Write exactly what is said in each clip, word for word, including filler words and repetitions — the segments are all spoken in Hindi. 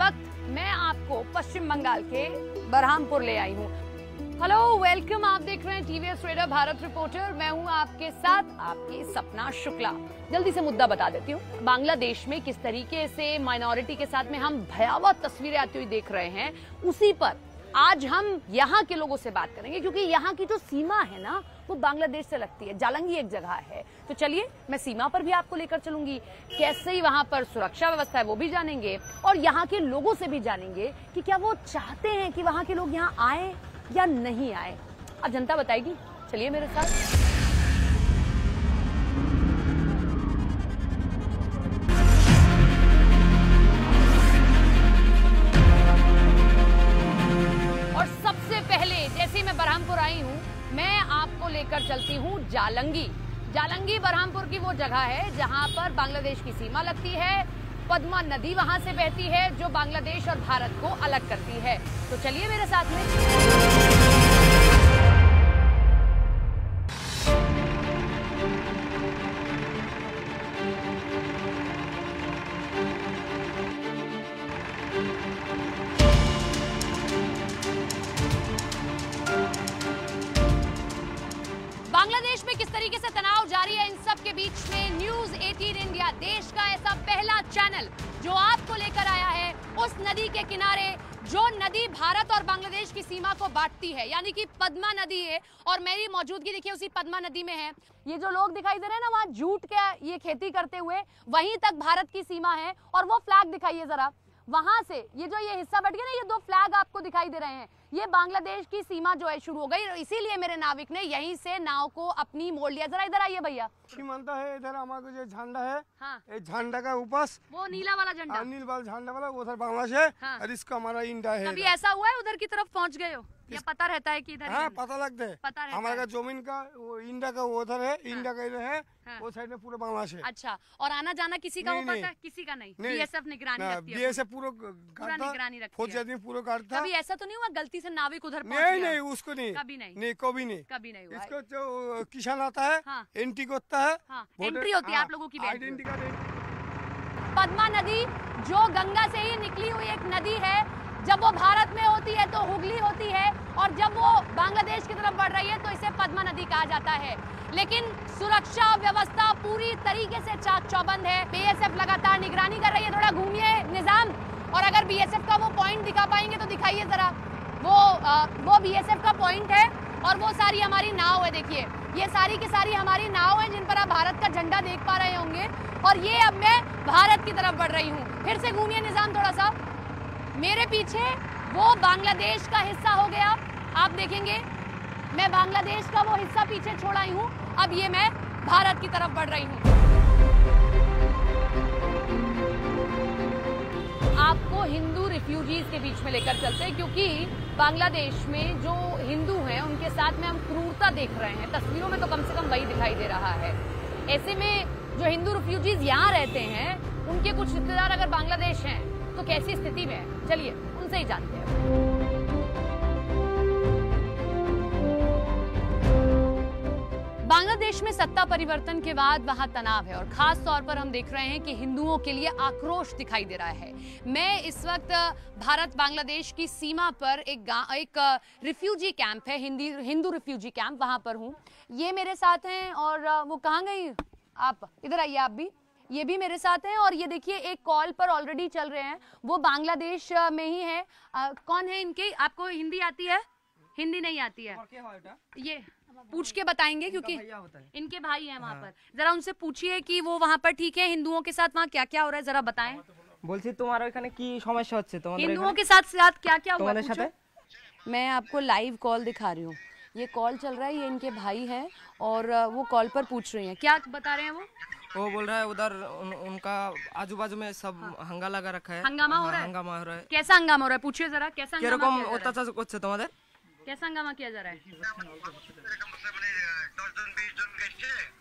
वक्त मैं आपको पश्चिम बंगाल के बरहामपुर ले आई हूँ। Hello, welcome. आप देख रहे हैं टीवीएस रेडर भारत रिपोर्टर। मैं हूँ आपके साथ आपकी सपना शुक्ला। जल्दी से मुद्दा बता देती हूँ। बांग्लादेश में किस तरीके से माइनॉरिटी के साथ में हम भयावह तस्वीरें आती हुई देख रहे हैं, उसी पर आज हम यहाँ के लोगों से बात करेंगे, क्योंकि यहाँ की जो सीमा है ना, वो बांग्लादेश से लगती है। जालंगी एक जगह है, तो चलिए मैं सीमा पर भी आपको लेकर चलूंगी। कैसे ही वहाँ पर सुरक्षा व्यवस्था है वो भी जानेंगे, और यहाँ के लोगों से भी जानेंगे कि क्या वो चाहते हैं कि वहाँ के लोग यहाँ आए या नहीं आए। अब जनता बताएगी। चलिए मेरे साथ। और सबसे पहले जैसे मैं बरहामपुर आई हूँ, मैं आपको लेकर चलती हूँ जालंगी। जालंगी बरहामपुर की वो जगह है जहाँ पर बांग्लादेश की सीमा लगती है। पद्मा नदी वहां से बहती है जो बांग्लादेश और भारत को अलग करती है। तो चलिए मेरे साथ में। बांग्लादेश में किस तरीके से तनाव जारी है, इन सब के बीच में न्यूज अठारह इंडिया, देश का ऐसा पहला चैनल जो आपको लेकर आया है उस नदी के किनारे जो नदी भारत और बांग्लादेश की सीमा को बांटती है, यानी कि पद्मा नदी है। और मेरी मौजूदगी देखिए उसी पद्मा नदी में है। ये जो लोग दिखाई दे रहे हैं ना, वहाँ जूट के ये खेती करते हुए, वहीं तक भारत की सीमा है। और वो फ्लैग दिखाइए जरा, वहां से ये जो ये हिस्सा बट गया ना, ये दो फ्लैग आपको दिखाई दे रहे हैं, ये बांग्लादेश की सीमा जो है शुरू हो गई। इसीलिए मेरे नाविक ने यहीं से नाव को अपनी मोड़ लिया। जरा इधर आइए भैया। सीमांत है इधर हमारा जो झंडा है, हाँ। ये झंडा का ऊपर वो नीला वाला झंडा, नील वाला झंडा वाला उधर बांग्लादेश है। हाँ। और इसका हमारा इंडिया है। कभी ऐसा हुआ है उधर की तरफ पहुंच गए हो, या पता रहता है कि इधर? हाँ, पता लगता है। पता रहता हमारा है। जमीन का वो इंडिया का उधर है, इंडिया का इधर है, हाँ। वो साइड में पूरा बांग्लादेश है। अच्छा, और आना जाना किसी का हो नहीं, पता है? किसी का नहीं। बीएसएफ निगरानी रखती है। बीएसएफ पूरा पूरा निगरानी रखती फौजी है। आदमी पूरा काटता। कभी ऐसा तो नहीं हुआ गलती से नाविक उधर पहुंच नहीं गया? नहीं, उसको नहीं, कभी नहीं। नहीं कभी नहीं, कभी नहीं हुआ। इसको जो किसान आता है, हाँ। एंट्री करता है। हाँ, एंट्री होती है आप लोगों की। Identity card. पद्मा नदी जो गंगा से ही निकली हुई एक नदी है, जब वो भारत में होती है तो हुगली होती है, और जब वो बांग्लादेश की तरफ बढ़ रही है तो इसे पद्मा नदी कहा जाता है। लेकिन सुरक्षा व्यवस्था पूरी तरीके से चाक चौबंद है। बीएसएफ लगातार निगरानी कर रही है। थोड़ा घूमिए निजाम, और अगर बीएसएफ का वो पॉइंट दिखा पाएंगे तो दिखाइए जरा। वो आ, वो बीएसएफ का पॉइंट है, और वो सारी हमारी नाव है। देखिए ये सारी की सारी हमारी नाव है जिन पर आप भारत का झंडा देख पा रहे होंगे। और ये अब मैं भारत की तरफ बढ़ रही हूँ। फिर से घूमिए निजाम थोड़ा सा। मेरे पीछे वो बांग्लादेश का हिस्सा हो गया। आप देखेंगे मैं बांग्लादेश का वो हिस्सा पीछे छोड़ आई हूँ। अब ये मैं भारत की तरफ बढ़ रही हूँ। आपको हिंदू रिफ्यूजीज के बीच में लेकर चलते हैं, क्योंकि बांग्लादेश में जो हिंदू हैं उनके साथ में हम क्रूरता देख रहे हैं। तस्वीरों में तो कम से कम वही दिखाई दे रहा है। ऐसे में जो हिंदू रिफ्यूजीज यहाँ रहते हैं, उनके कुछ रिश्तेदार अगर बांग्लादेश हैं तो कैसी स्थिति में है, चलिए उनसे ही जानते हैं। बांग्लादेश में सत्ता परिवर्तन के बाद वहां तनाव है, और खास तौर पर हम देख रहे हैं कि हिंदुओं के लिए आक्रोश दिखाई दे रहा है। मैं इस वक्त भारत बांग्लादेश की सीमा पर एक एक रिफ्यूजी कैंप है, हिंदी हिंदू रिफ्यूजी कैंप, वहां पर हूँ। ये मेरे साथ हैं, और वो कहाँ गई? आप इधर आइए, आप भी। ये भी मेरे साथ हैं, और ये देखिए एक कॉल पर ऑलरेडी चल रहे हैं, वो बांग्लादेश में ही है। आ, कौन है इनके? आपको हिंदी आती है? हिंदी नहीं आती है। ये पूछ के बताएंगे, क्योंकि इनके भाई हैं वहाँ पर। जरा उनसे पूछिए कि वो वहाँ पर ठीक है, हिंदुओं के साथ वहाँ क्या क्या हो रहा है, जरा बताएं। বলছি তোমার ওখানে কি সমস্যা হচ্ছে তোমাদের? हिंदुओं के साथ साथ क्या क्या हुआ তোমাদের पूछो। সাথে मैं आपको लाइव कॉल दिखा रही हूँ। ये कॉल चल रहा है, ये इनके भाई हैं, और वो कॉल पर पूछ रही हैं। क्या बता रहे हैं वो? वो बोल रहा है उधर उन, उनका आजू बाजू में सब हंगा लगा रखा है। हंगामा हो रहा है? हंगामा हो रहा है। कैसा हंगामा हो रहा है? पूछिए जरा, कैसा हंगामा কিরকম किया जा रहा है? অত্যাচার করছে তোমাদের? कैसा हंगामा किया जा रहा है?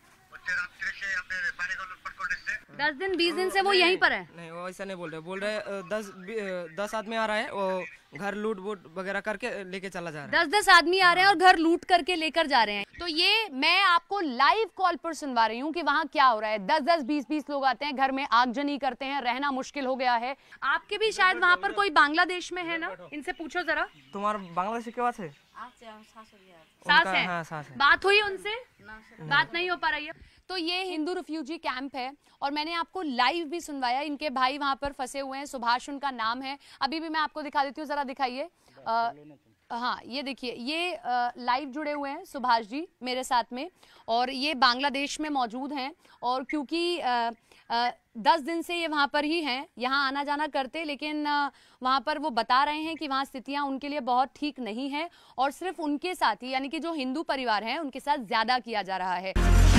दस दिन बीस दिन से वो यहीं पर है। नहीं, वो ऐसा नहीं बोल रहे बोल रहे अ, दस बी- अ, दस आदमी आ रहा है, वो घर लूट वूट वगैरह करके लेके चला जा रहा है। दस दस आदमी आ रहे हैं और घर लूट करके लेकर जा रहे हैं। तो ये मैं आपको लाइव कॉल पर सुनवा रही हूँ कि वहाँ क्या हो रहा है। दस दस बीस बीस लोग आते हैं, घर में आगजनी करते हैं, रहना मुश्किल हो गया है। आपके भी शायद वहाँ पर कोई बांग्लादेश में है ना, इनसे पूछो जरा। तुम्हारा बांग्लादेश के बात है? सास उनका- है? हाँ, सास है। बात हुई उनसे? बात नहीं हो पा रही है। तो ये हिंदू रिफ्यूजी कैंप है और मैंने आपको लाइव भी सुनवाया। इनके भाई वहां पर फंसे हुए हैं, सुभाष उनका नाम है। अभी भी मैं आपको दिखा देती हूँ, जरा दिखाइए। अ, हाँ, ये देखिए, ये लाइव जुड़े हुए हैं सुभाष जी मेरे साथ में, और ये बांग्लादेश में मौजूद हैं। और क्योंकि आ, आ, दस दिन से ये वहाँ पर ही हैं, यहाँ आना जाना करते, लेकिन आ, वहाँ पर वो बता रहे हैं कि वहाँ स्थितियाँ उनके लिए बहुत ठीक नहीं है और सिर्फ उनके साथ ही, यानी कि जो हिंदू परिवार हैं उनके साथ ज्यादा किया जा रहा है।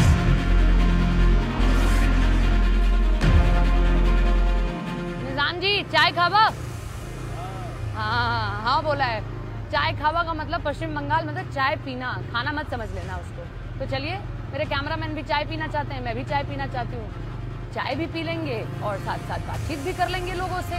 निजाम जी, चाय खावा? हाँ हाँ बोला है। चाय खावा का मतलब पश्चिम बंगाल मतलब चाय पीना, खाना मत समझ लेना उसको। तो चलिए, मेरे कैमरामैन भी चाय पीना चाहते हैं, मैं भी चाय पीना चाहती हूँ। चाय भी पी लेंगे और साथ साथ बातचीत भी कर लेंगे लोगों से।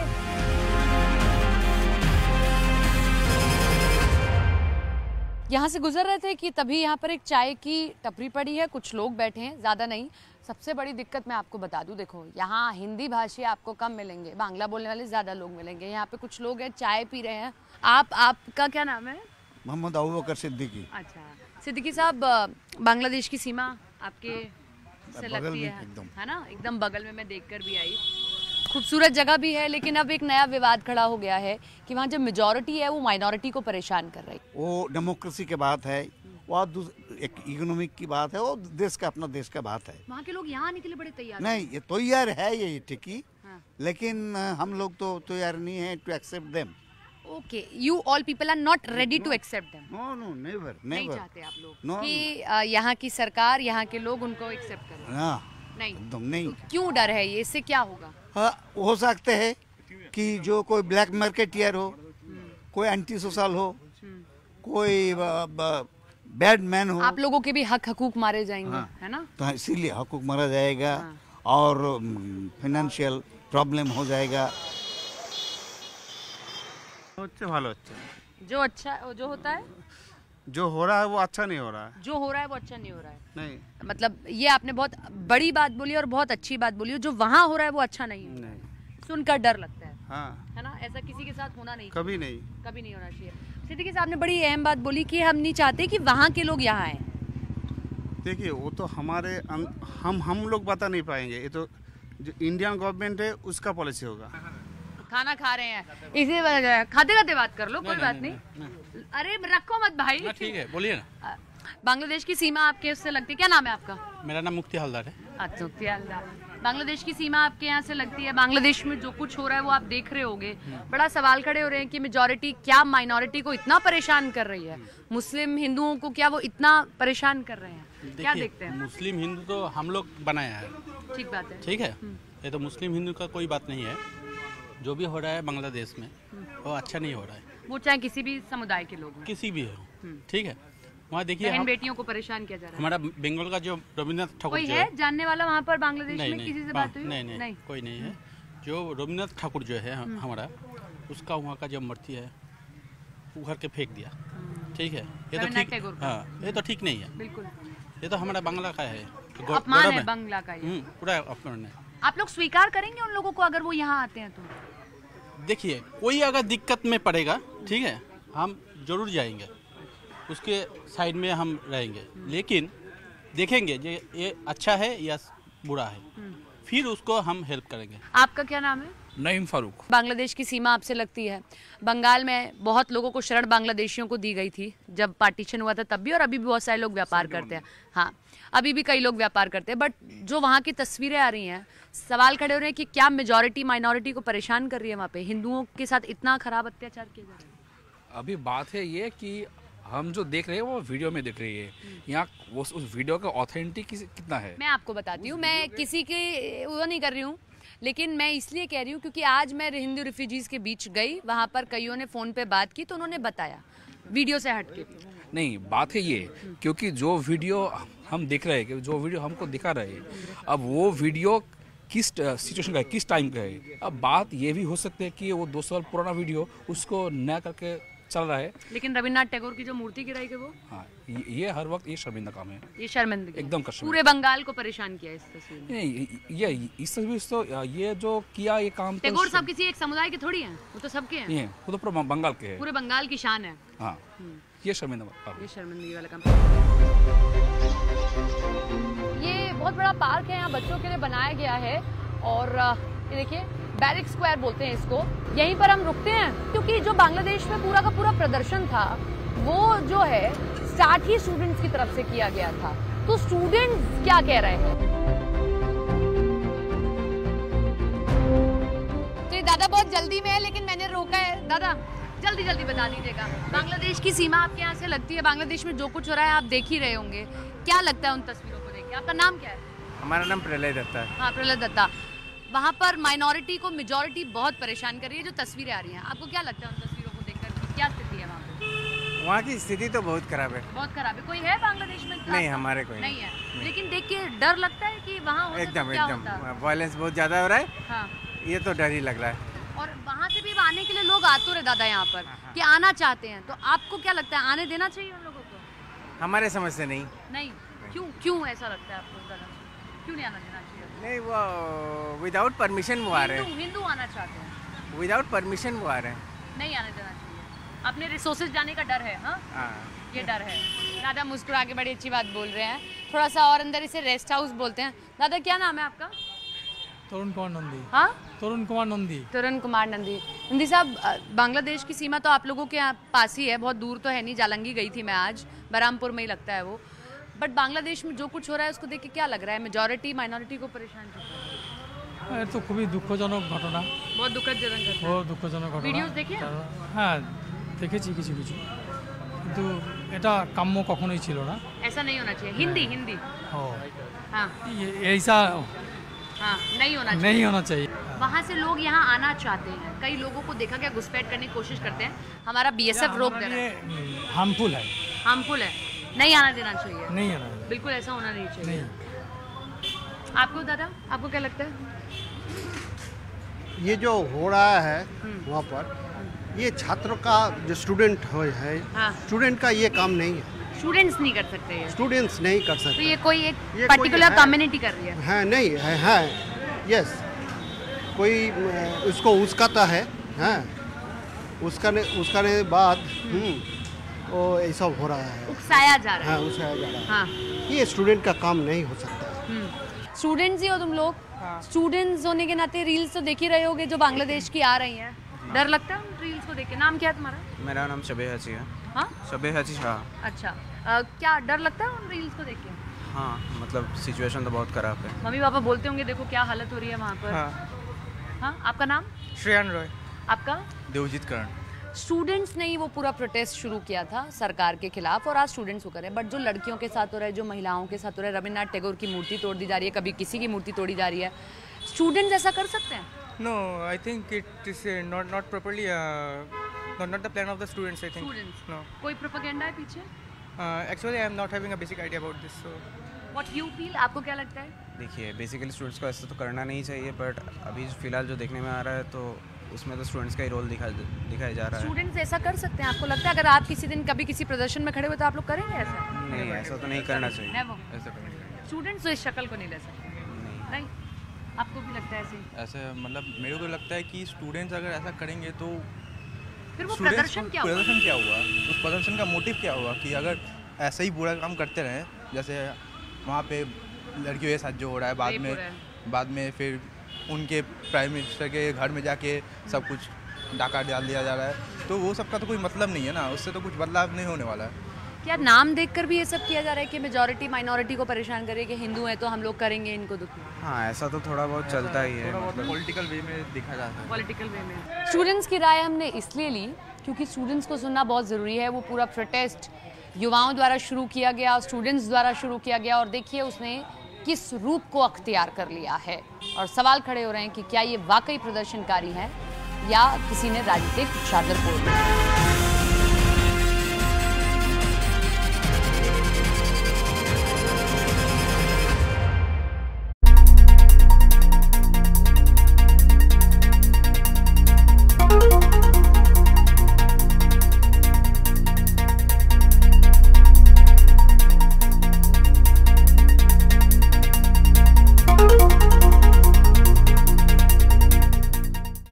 यहाँ से गुजर रहे थे कि तभी यहाँ पर एक चाय की टपरी पड़ी है, कुछ लोग बैठे हैं, ज्यादा नहीं। सबसे बड़ी दिक्कत मैं आपको बता दूं, देखो यहाँ हिंदी भाषी आपको कम मिलेंगे, बांग्ला बोलने वाले ज्यादा लोग मिलेंगे। यहाँ पे कुछ लोग हैं, चाय पी रहे हैं। आप आपका क्या नाम है? मोहम्मद अबू बकर सिद्दीकी। अच्छा, सिद्दीकी साहब, बांग्लादेश की सीमा आपके से बगल लगती में है, एकदम। है ना? एकदम बगल में, मैं देखकर भी आई। खूबसूरत जगह भी है, लेकिन अब एक नया विवाद खड़ा हो गया है कि वहाँ जो मेजॉरिटी है वो माइनॉरिटी को परेशान कर रही है। वो डेमोक्रेसी की बात है, वो एक इकोनॉमिक की बात है, वो देश का अपना देश का बात है। वहाँ के लोग यहाँ आने के लिए बड़े तैयार हैं। नहीं, ये तो यार है ये ठीक ही, हाँ। लेकिन अ, हम लोग तो तैयार नहीं है to accept them. Okay, you all people are not ready to accept them. No no never नहीं नेवर। चाहते आप लोग No, कि अ, यहाँ की सरकार, यहाँ के लोग उनको एक्सेप्ट करें? हाँ, नहीं, एकदम नहीं। क्यों डर है ये? इससे क्या होगा? हाँ, हो सकते है कि जो कोई ब्लैक मार्केटियर हो, कोई एंटी सोशल हो, कोई बैड मैन हो, आप लोगों के भी हक हकूक मारे जाएंगे, हाँ। है ना? तो इसीलिए हकूक मारा जाएगा हाँ। और फाइनेंशियल प्रॉब्लम हो जाएगा। হচ্ছে ভালো হচ্ছে जो अच्छा जो होता है, जो हो रहा है वो अच्छा नहीं हो रहा है जो हो रहा है वो अच्छा नहीं हो रहा है। नहीं मतलब ये आपने बहुत बड़ी बात बोली और बहुत अच्छी बात बोली। जो वहाँ हो रहा है वो अच्छा नहीं है, नहीं सुनकर डर लगता है, हाँ है ना? ऐसा किसी के साथ होना नहीं, कभी नहीं कभी नहीं होना चाहिए। सिद्दीकी साहब ने बड़ी अहम बात बोली कि हम नहीं चाहते कि वहाँ के लोग यहाँ आए। देखिए वो तो हमारे अं- हम हम लोग बता नहीं पाएंगे, ये तो जो इंडियन गवर्नमेंट है उसका पॉलिसी होगा। खाना खा रहे हैं, इसी वजह खाते खाते बात कर लो, कोई बात नहीं। अरे रखो मत भाई, ठीक है, बोलिए ना। बांग्लादेश की सीमा आपके उससे लगती है? क्या नाम है आपका? मेरा नाम मुफ्ती हलदार है। अच्छा, मुफ्ती हलदार। बांग्लादेश की सीमा आपके यहाँ से लगती है। बांग्लादेश में जो कुछ हो रहा है वो आप देख रहे होंगे। बड़ा सवाल खड़े हो रहे हैं कि मेजॉरिटी क्या माइनॉरिटी को इतना परेशान कर रही है, मुस्लिम हिंदुओं को क्या वो इतना परेशान कर रहे हैं? क्या देखते हैं? मुस्लिम हिंदू तो हम लोग बनाया है, ठीक बात है। ठीक है, ये तो मुस्लिम हिंदू का कोई बात नहीं है। जो भी हो रहा है बांग्लादेश में वो अच्छा नहीं हो रहा है, वो चाहे किसी भी समुदाय के लोग हों, किसी भी हो, ठीक है। वहाँ देखिए बहन हम- बेटियों को परेशान किया जा रहा है। हमारा बंगाल का जो रविन्द्रनाथ ठाकुर कोई जो है जानने वाला वहाँ पर बांग्लादेश नहीं में? नहीं किसी से बा- बात हुई? नहीं, नहीं नहीं कोई नहीं है। जो रविन्द्रनाथ ठाकुर जो है हम- हमारा, उसका वहाँ का जो मूर्ति है वो घर के फेंक दिया, ठीक है। ये तो रविन्द्रनाथ ठीक, टैगोर का। हाँ, ये तो ठीक नहीं है। बिल्कुल ये तो हमारा बांग्ला का है, गौ- अपमान गौरव है बांग्ला का ये। हम्म, पूरा अपमान है। आप लोग स्वीकार करेंगे उन लोगों को अगर वो यहाँ आते हैं तो? देखिए कोई अगर दिक्कत में पड़ेगा, ठीक है, हम जरूर जाएंगे, उसके साइड में हम रहेंगे, लेकिन देखेंगे जे ये अच्छा है या बुरा है, फिर उसको हम हेल्प करेंगे। आपका क्या नाम है? नईम फारूक। बांग्लादेश की सीमा आपसे लगती है। बंगाल में बहुत लोगों को शरण बांग्लादेशियों को दी गई थी जब पार्टीशन हुआ था, तब भी, और अभी भी बहुत सारे लोग व्यापार करते हैं। हाँ, अभी भी कई लोग व्यापार करते हैं। बट जो वहाँ की तस्वीरें आ रही हैं, सवाल खड़े हो रहे हैं कि क्या मेजॉरिटी माइनॉरिटी को परेशान कर रही है? वहाँ पे हिंदुओं के साथ इतना खराब अत्याचार किया जा रहा है। अभी बात है ये कि हम जो देख रहे हैं वो वीडियो में देख रही है, यहाँ वो उस वीडियो का ऑथेंटिक कितना है। मैं आपको बताती हूँ, मैं किसी की वो नहीं कर रही हूँ, लेकिन मैं इसलिए कह रही हूँ क्योंकि आज मैं हिंदू रिफ्यूजीज के बीच गई, वहाँ पर कईयों ने फ़ोन पे बात की तो उन्होंने बताया वीडियो से हट के। नहीं, बात है ये, क्योंकि जो वीडियो हम देख रहे हैं कि जो वीडियो हमको दिखा रहे हैं, अब वो वीडियो किस सिचुएशन का है, किस टाइम का है। अब बात ये भी हो सकती है कि वो दो साल पुराना वीडियो उसको नया करके चल रहा है। लेकिन रविन्द्रनाथ टैगोर की जो मूर्ति गिराई गई वो, हाँ, ये, ये हर वक्त ये शर्मिंदा काम है, ये शर्मिंदगी एकदम कश्मीर। पूरे बंगाल को परेशान किया इस तस्वीर में। नहीं, ये इस तस्वीर से तो ये जो किया ये काम तो टैगोर साहब किसी एक समुदाय के थोड़ी हैं, वो तो सबके हैं, ये वो तो पूरा बंगाल के है। पूरे बंगाल की शान है। हाँ, ये शर्मिंदा काम। ये शर्मिंदगी वाला काम। ये बहुत बड़ा पार्क है, यहाँ बच्चों के लिए बनाया गया है और ये देखिए बैरिक स्क्वायर बोलते हैं इसको। यहीं पर हम रुकते हैं क्योंकि जो बांग्लादेश में पूरा का पूरा प्रदर्शन था वो जो है साठ ही स्टूडेंट्स की तरफ से किया गया था। तो स्टूडेंट्स क्या कह रहे हैं? तो ये दादा बहुत जल्दी में है लेकिन मैंने रोका है। दादा जल्दी जल्दी बता दीजिएगा, बांग्लादेश की सीमा आपके यहाँ से लगती है, बांग्लादेश में जो कुछ हो रहा है आप देख ही रहे होंगे, क्या लगता है उन तस्वीरों को देख के? आपका नाम क्या है? हमारा नाम प्रलय दत्ता है। हाँ, प्रलय दत्ता। वहाँ पर माइनॉरिटी को मेजॉरिटी बहुत परेशान कर रही है, जो तस्वीरें आ रही हैं, आपको क्या लगता है उन तस्वीरों को देखकर क्या स्थिति है वहाँ पे? वहाँ की स्थिति तो बहुत खराब है। बहुत खराब है। कोई है बांग्लादेश में? नहीं, हमारे कोई नहीं है। लेकिन देख के डर लगता है कि वहाँ हो एकदम क्या एकदम होता? वायलेंस बहुत ज्यादा हो रहा है। हाँ। ये तो डर ही लग रहा है। और वहाँ से भी आने के लिए लोग आते रहे दादा यहाँ पर कि आना चाहते हैं, तो आपको क्या लगता है आने देना चाहिए उन लोगों को? हमारे समझ से नहीं। नहीं, क्यों क्यों ऐसा लगता है आपको दादा? क्यों नहीं आना देना चाहिए? नहीं, वो विदाउट परमिशन वो आ रहे हैं। हिंदू आना चाहते हैं, विदाउट परमिशन वो आ रहे हैं। नहीं आने देना चाहिए। अपने रिसोर्सेज जाने का डर है। हाँ, ये डर है। दादा मुस्कुरा के बड़ी अच्छी बात बोल रहे हैं। थोड़ा सा और अंदर इसे रेस्ट हाउस बोलते हैं। दादा क्या नाम है आपका? तरुण कुमार नंदी। हाँ, तरुण कुमार नंदी। तरुण कुमार नंदी। नंदी साहब, बांग्लादेश की सीमा तो आप लोगों के यहाँ पास ही है, बहुत दूर तो है नहीं। जालंगी गई थी मैं आज, बरामपुर में ही लगता है वो। बट बांग्लादेश में जो कुछ हो रहा है उसको देख के क्या लग रहा है? मेजॉरिटी माइनॉरिटी को परेशान कर रहा है। এটা তো খুবই দুঃখজনক ঘটনা। बहुत दुखदजनक घटना। बहुत দুঃখজনক ঘটনা। ভিডিওস দেখে? হ্যাঁ, দেখেছি কিছু কিছু, কিন্তু এটা কাম্য কখনোই ছিল না। ऐसा नहीं होना चाहिए। हिंदी हिंदी ও हाँ ऐसा हाँ नहीं होना चाहिए। नहीं होना चाहिए। वहाँ से लोग यहाँ आना चाहते हैं, कई लोगों को देखा गया घुसपैठ करने की कोशिश करते हैं, हमारा बीएसएफ रोक दे रहा है। हार्मफुल है, हार्मफुल है, नहीं आना देना चाहिए। नहीं आना, बिल्कुल ऐसा होना नहीं चाहिए। नहीं। आपको दादा, आपको क्या लगता है? ये जो हो रहा है वहाँ पर, ये छात्रों का जो स्टूडेंट है, हाँ। स्टूडेंट का ये काम नहीं है। स्टूडेंट्स नहीं कर सकते ये। स्टूडेंट्स नहीं कर तो सकते। ये कोई एक ये पर्टिकुलर कोई है। कम्युनिटी कर रही है। हाँ, नहीं है, है यस, कोई अ, उसको उसकाता है, हाँ, उसकाने उसकाने बाद हम्म, वो ऐसा हो रहा है। उकसाया जा रहा हाँ, है। उकसाया जा रहा है। हाँ। ये स्टूडेंट का काम नहीं हो सकता। स्टूडेंट्स ही हो तुम लोग। स्टूडेंट्स होने के नाते रील्स तो देख ही रहे होगे जो बांग्लादेश की आ रही हैं। डर लगता है उन रील्स को देख के? नाम क्या है तुम्हारा? मेरा नाम शबे हची है। हाँ, शबे हची शाह। अच्छा। अ, क्या डर लगता है उन रील्स को देख के? हाँ, मतलब सिचुएशन तो बहुत खराब है। मम्मी पापा बोलते होंगे देखो क्या हालत हो रही है वहाँ पर। हाँ। हाँ, आपका नाम? श्रेयान रॉय। आपका? देवजीत करण। स्टूडेंट्स ने ही वो पूरा प्रोटेस्ट शुरू किया था सरकार के खिलाफ, और आज स्टूडेंट्स को कर रहे हैं। बट जो लड़कियों के साथ हो रहा है, जो महिलाओं के साथ हो रहा है, रविन्द्रनाथ टैगोर की मूर्ति तोड़ दी जा रही है, कभी किसी की मूर्ति तोड़ी जा रही है, स्टूडेंट्स ऐसा कर सकते हैं? No, I think it is uh, not not properly uh, not not the plan of the students. I think. Students. No. कोई प्रोपेगेंडा है पीछे? Uh, actually, I am not having a basic idea about this. So. What you feel? आपको क्या लगता है? देखिए, बेसिकली स्टूडेंट्स को ऐसा तो करना नहीं चाहिए, बट अभी फिलहाल जो देखने में आ रहा है तो उसमें तो स्टूडेंट्स का ही रोल दिखा दिखाया जा रहा है। स्टूडेंट्स ऐसा कर सकते हैं? आपको लगता है अगर आप किसी दिन कभी किसी प्रदर्शन में खड़े हुए तो आप लोग करेंगे ऐसा? नहीं, ऐसा तो नहीं करना चाहिए। Never. ऐसा तो नहीं करना स्टूडेंट्स तो इस शक्ल को नहीं ले सकते। नहीं। नहीं, आपको भी लगता है ऐसे? ऐसे मतलब मेरे को लगता है कि स्टूडेंट्स अगर ऐसा करेंगे तो फिर वो स्टूडेंट्स प्रदर्शन क्या हुआ? प्रदर्शन क्या हुआ? उस प्रदर्शन का मोटिव क्या हुआ कि अगर ऐसा ही बुरा काम करते रहें, जैसे वहाँ पे लड़कियों के साथ जो हो रहा है, बाद रेप हो रहा में बाद में फिर उनके प्राइम मिनिस्टर के घर में जाके सब कुछ डाका डाल दिया जा रहा है, तो वो सब का तो कोई मतलब नहीं है ना, उससे तो कुछ बदलाव नहीं होने वाला है। क्या नाम देखकर भी ये सब किया जा रहा है कि मेजॉरिटी माइनॉरिटी को परेशान करे कि हिंदू है तो हम लोग करेंगे इनको दुख? हाँ, ऐसा तो थोड़ा बहुत चलता ही है, मतलब पॉलिटिकल वे में दिखा जाता है। पॉलिटिकल वे में। स्टूडेंट्स की राय हमने इसलिए ली क्योंकि स्टूडेंट्स को सुनना बहुत ज़रूरी है। वो पूरा प्रोटेस्ट युवाओं द्वारा शुरू किया गया, स्टूडेंट्स द्वारा शुरू किया गया, और देखिए उसने किस रूप को अख्तियार कर लिया है। और सवाल खड़े हो रहे हैं कि क्या ये वाकई प्रदर्शनकारी हैं या किसी ने राजनीतिक चादर ओढ़ ली।